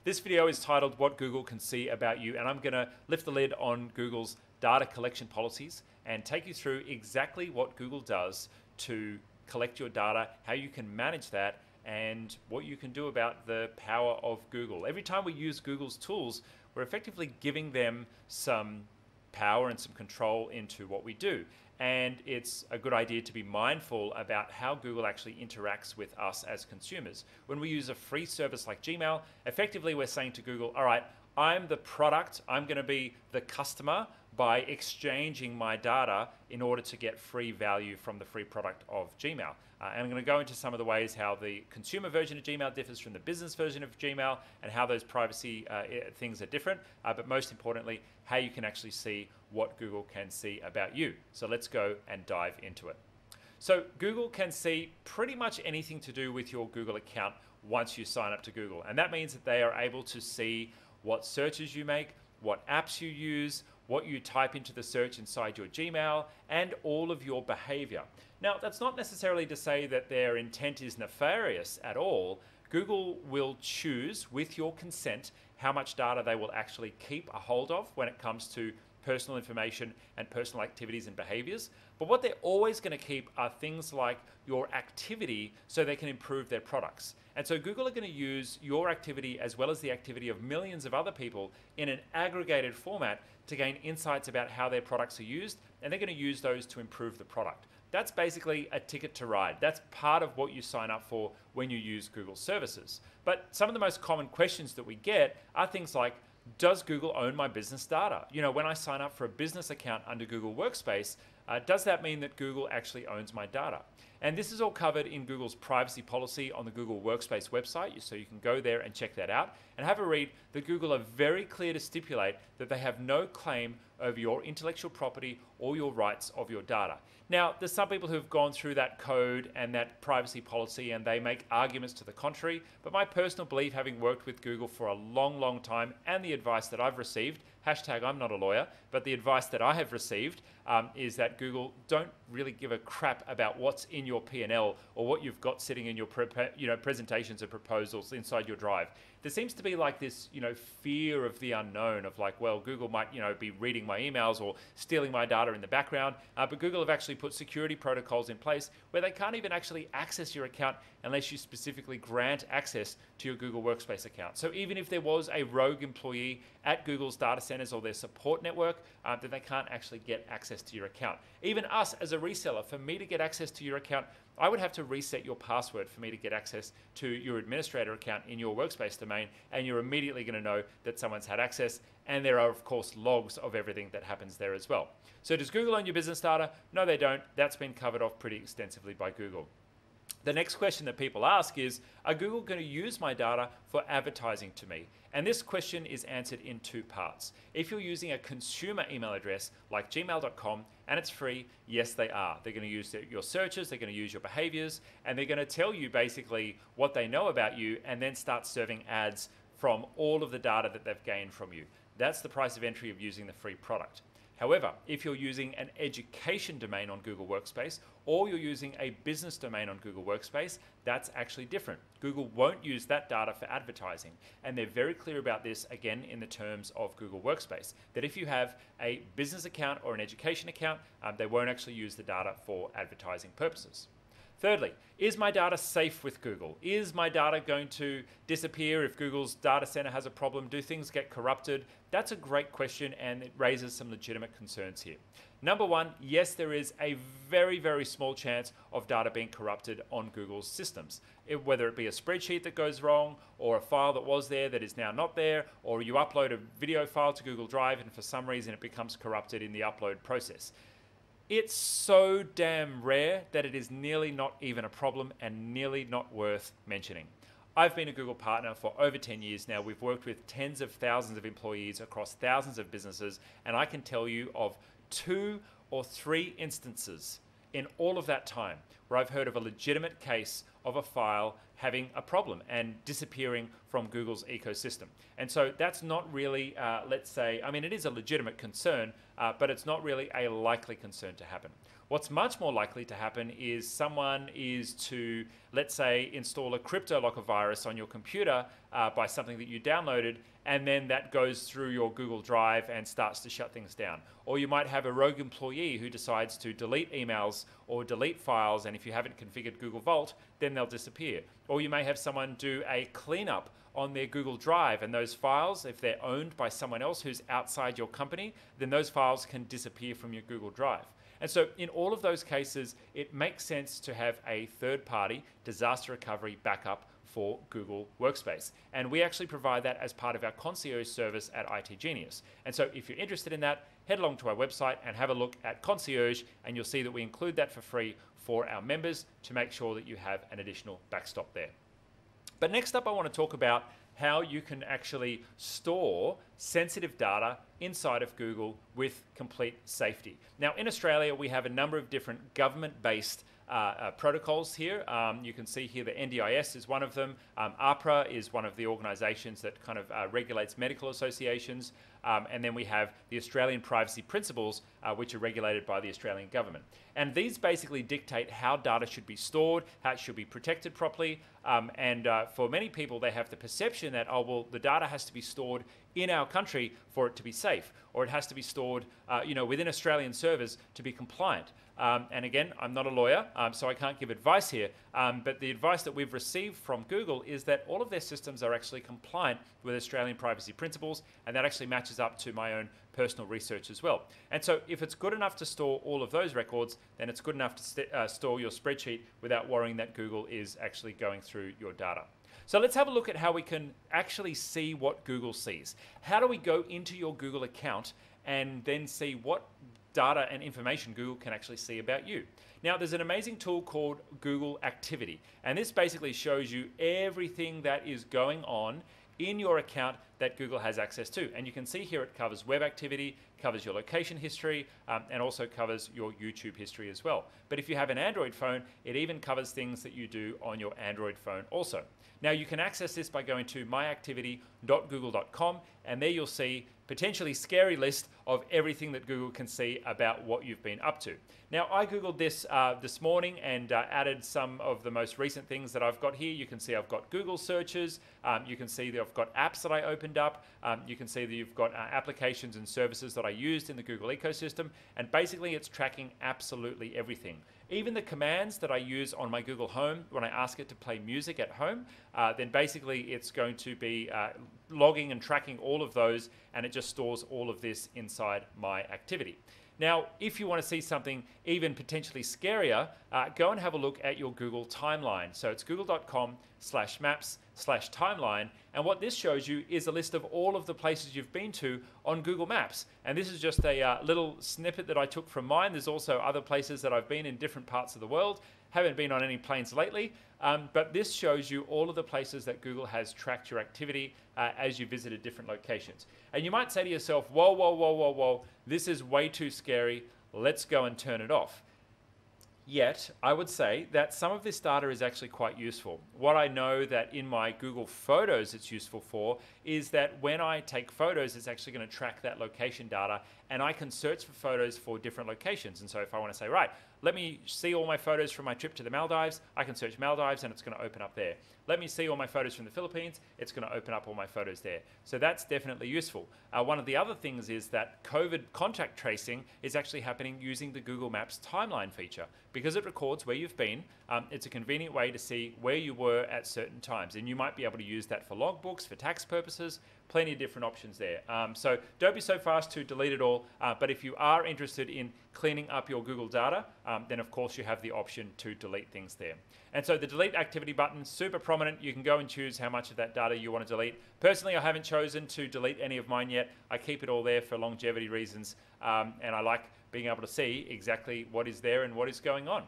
This video is titled What Google Can See About You, and I'm going to lift the lid on Google's data collection policies and take you through exactly what Google does to collect your data, how you can manage that, and what you can do about the power of Google. Every time we use Google's tools, we're effectively giving them some power and some control into what we do. And it's a good idea to be mindful about how Google actually interacts with us as consumers. When we use a free service like Gmail, effectively we're saying to Google, all right, I'm the product, I'm going to be the customer by exchanging my data in order to get free value from the free product of Gmail. And I'm going to go into some of the ways how the consumer version of Gmail differs from the business version of Gmail and how those privacy things are different, but most importantly, how you can actually see what Google can see about you. So let's go and dive into it. So Google can see pretty much anything to do with your Google account once you sign up to Google. And that means that they are able to see what searches you make, what apps you use, what you type into the search inside your Gmail, and all of your behavior. Now, that's not necessarily to say that their intent is nefarious at all. Google will choose, with your consent, how much data they will actually keep a hold of when it comes to personal information and personal activities and behaviors. But what they're always going to keep are things like your activity so they can improve their products. And so Google are going to use your activity as well as the activity of millions of other people in an aggregated format to gain insights about how their products are used, and they're going to use those to improve the product. That's basically a ticket to ride. That's part of what you sign up for when you use Google services. But some of the most common questions that we get are things like, does Google own my business data? You know, when I sign up for a business account under Google Workspace, does that mean that Google actually owns my data? And this is all covered in Google's privacy policy on the Google Workspace website, so you can go there and check that out and have a read that Google are very clear to stipulate that they have no claim over your intellectual property or your rights of your data. Now, there's some people who've gone through that code and that privacy policy and they make arguments to the contrary, but my personal belief, having worked with Google for a long, long time, and the advice that I've received, hashtag I'm not a lawyer, but the advice that I have received is that Google don't really give a crap about what's in your P&L or what you've got sitting in your presentations and proposals inside your drive. There seems to be like this, fear of the unknown of like, well, Google might, be reading my emails or stealing my data in the background, but Google have actually put security protocols in place where they can't even actually access your account unless you specifically grant access to your Google Workspace account. So even if there was a rogue employee at Google's data centers or their support network, then they can't actually get access to your account. Even us as a reseller, for me to get access to your account, I would have to reset your password for me to get access to your administrator account in your Workspace domain, and you're immediately going to know that someone's had access, and there are, of course, logs of everything that happens there as well. So does Google own your business data? No, they don't. That's been covered off pretty extensively by Google. The next question that people ask is, are Google going to use my data for advertising to me? And this question is answered in two parts. If you're using a consumer email address like gmail.com and it's free, yes, they are. They're going to use your searches, they're going to use your behaviors, and they're going to tell you basically what they know about you and then start serving ads from all of the data that they've gained from you. That's the price of entry of using the free product. However, if you're using an education domain on Google Workspace or you're using a business domain on Google Workspace, that's actually different. Google won't use that data for advertising. And they're very clear about this, again, in the terms of Google Workspace, that if you have a business account or an education account, they won't actually use the data for advertising purposes. Thirdly, is my data safe with Google? Is my data going to disappear if Google's data center has a problem? Do things get corrupted? That's a great question, and it raises some legitimate concerns here. Number one, yes, there is a very, very small chance of data being corrupted on Google's systems. Whether it be a spreadsheet that goes wrong, or a file that was there that is now not there, or you upload a video file to Google Drive and for some reason it becomes corrupted in the upload process. It's so damn rare that it is nearly not even a problem and nearly not worth mentioning. I've been a Google partner for over 10 years now. We've worked with tens of thousands of employees across thousands of businesses, and I can tell you of 2 or 3 instances in all of that time where I've heard of a legitimate case of a file having a problem and disappearing from Google's ecosystem. And so that's not really, let's say, I mean, it is a legitimate concern, but it's not really a likely concern to happen. What's much more likely to happen is someone is to, let's say, install a cryptolocker virus on your computer by something that you downloaded, and then that goes through your Google Drive and starts to shut things down. Or you might have a rogue employee who decides to delete emails or delete files, and if you haven't configured Google Vault, then they'll disappear. Or you may have someone do a cleanup on their Google Drive, and those files, if they're owned by someone else who's outside your company, then those files can disappear from your Google Drive. And so in all of those cases, it makes sense to have a third-party disaster recovery backup for Google Workspace. And we actually provide that as part of our concierge service at IT Genius. And so if you're interested in that, head along to our website and have a look at concierge, and you'll see that we include that for free for our members to make sure that you have an additional backstop there. But next up, I want to talk about how you can actually store sensitive data inside of Google with complete safety. Now, in Australia, we have a number of different government-based protocols here. You can see here the NDIS is one of them. APRA is one of the organisations that kind of regulates medical associations. And then we have the Australian Privacy Principles, which are regulated by the Australian government. And these basically dictate how data should be stored, how it should be protected properly. And for many people, they have the perception that, oh, well, the data has to be stored in our country for it to be safe, or it has to be stored within Australian servers to be compliant. And again, I'm not a lawyer, so I can't give advice here, but the advice that we've received from Google is that all of their systems are actually compliant with Australian privacy principles, and that actually matches up to my own personal research as well. And so if it's good enough to store all of those records, then it's good enough to store your spreadsheet without worrying that Google is actually going through your data. So let's have a look at how we can actually see what Google sees. How do we go into your Google account and then see what data and information Google can actually see about you? Now, there's an amazing tool called Google Activity, and this basically shows you everything that is going on in your account that Google has access to. And you can see here it covers web activity, covers your location history, and also covers your YouTube history as well. But if you have an Android phone, it even covers things that you do on your Android phone also. Now, you can access this by going to myactivity.google.com, and there you'll see potentially scary list of everything that Google can see about what you've been up to. Now, I Googled this this morning and added some of the most recent things that I've got here. You can see I've got Google searches. You can see that I've got apps that I opened up. You can see that you've got applications and services that I used in the Google ecosystem. And basically, it's tracking absolutely everything. Even the commands that I use on my Google Home, when I ask it to play music at home, then basically it's going to be logging and tracking all of those, and it just stores all of this inside my activity. Now, if you want to see something even potentially scarier, go and have a look at your Google timeline. So it's google.com/maps/timeline. And what this shows you is a list of all of the places you've been to on Google Maps. And this is just a little snippet that I took from mine. There's also other places that I've been in different parts of the world. Haven't been on any planes lately, but this shows you all of the places that Google has tracked your activity as you visited different locations. And you might say to yourself, whoa, whoa, whoa, whoa, whoa, this is way too scary. Let's go and turn it off. Yet, I would say that some of this data is actually quite useful. What I know that in my Google Photos it's useful for is that when I take photos, it's actually going to track that location data, and I can search for photos for different locations. And so if I want to say, right, let me see all my photos from my trip to the Maldives, I can search Maldives and it's going to open up there. Let me see all my photos from the Philippines, it's going to open up all my photos there. So that's definitely useful. One of the other things is that COVID contact tracing is actually happening using the Google Maps timeline feature. Because it records where you've been, it's a convenient way to see where you were at certain times. And you might be able to use that for logbooks, for tax purposes, plenty of different options there. So don't be so fast to delete it all. But if you are interested in cleaning up your Google data, then of course you have the option to delete things there. And so the delete activity button, super prominent. You can go and choose how much of that data you want to delete. Personally, I haven't chosen to delete any of mine yet. I keep it all there for longevity reasons, and I like being able to see exactly what is there and what is going on.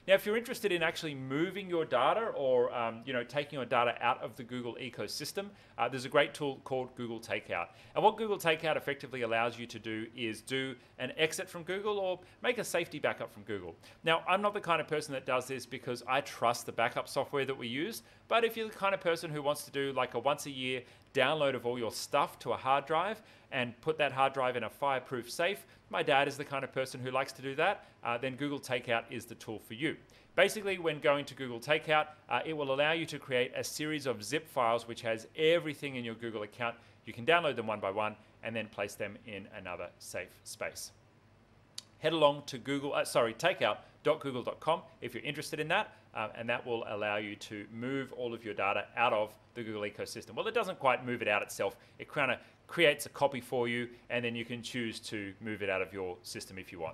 Now, if you're interested in actually moving your data or taking your data out of the Google ecosystem, there's a great tool called Google Takeout. And what Google Takeout effectively allows you to do is do an exit from Google or make a safety backup from Google. Now, I'm not the kind of person that does this because I trust the backup software that we use, but if you're the kind of person who wants to do like a once a year download of all your stuff to a hard drive and put that hard drive in a fireproof safe, my dad is the kind of person who likes to do that, then Google Takeout is the tool for you. Basically, when going to Google Takeout, it will allow you to create a series of zip files which has everything in your Google account. You can download them one by one and then place them in another safe space. Head along to takeout.google.com if you're interested in that, and that will allow you to move all of your data out of the Google ecosystem. Well, it doesn't quite move it out itself. It kind of creates a copy for you, and then you can choose to move it out of your system if you want.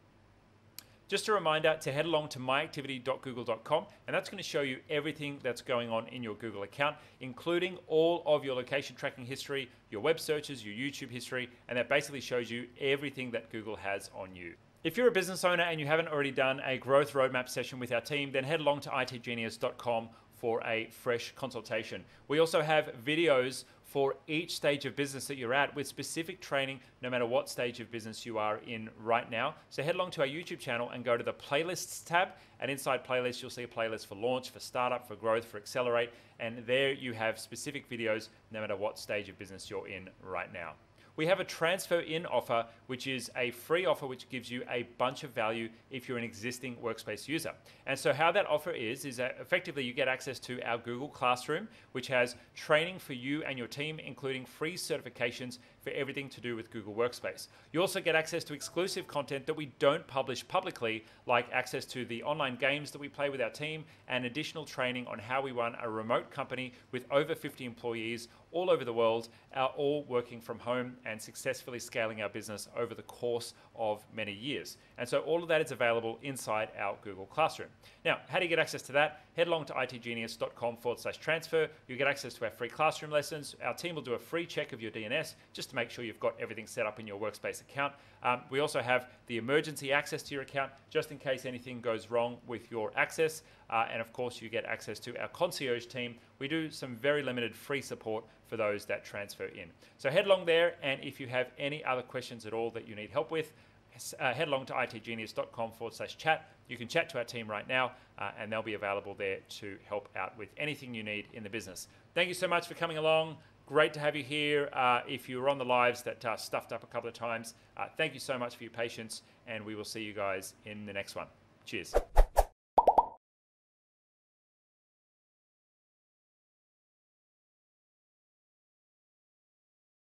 Just a reminder to head along to myactivity.google.com, and that's going to show you everything that's going on in your Google account, including all of your location tracking history, your web searches, your YouTube history, and that basically shows you everything that Google has on you. If you're a business owner and you haven't already done a growth roadmap session with our team, then head along to itgenius.com for a fresh consultation. We also have videos for each stage of business that you're at with specific training no matter what stage of business you are in right now. So head along to our YouTube channel and go to the playlists tab, and inside playlists you'll see a playlist for launch, for startup, for growth, for accelerate, and there you have specific videos no matter what stage of business you're in right now. We have a transfer in offer, which is a free offer which gives you a bunch of value if you're an existing Workspace user. And so how that offer is that effectively you get access to our Google Classroom, which has training for you and your team, including free certifications for everything to do with Google Workspace. You also get access to exclusive content that we don't publish publicly, like access to the online games that we play with our team and additional training on how we run a remote company with over 50 employees all over the world, all working from home and successfully scaling our business over the course of many years. And so all of that is available inside our Google Classroom. Now, how do you get access to that? Head along to itgenius.com/transfer. You get access to our free classroom lessons. Our team will do a free check of your DNS just to make sure you've got everything set up in your Workspace account. We also have the emergency access to your account just in case anything goes wrong with your access. And of course, you get access to our concierge team. We do some very limited free support for those that transfer in. So head along there, and if you have any other questions at all that you need help with, head along to itgenius.com/chat. You can chat to our team right now, and they'll be available there to help out with anything you need in the business. Thank you so much for coming along. Great to have you here. If you were on the lives that stuffed up a couple of times, thank you so much for your patience, and we will see you guys in the next one. Cheers.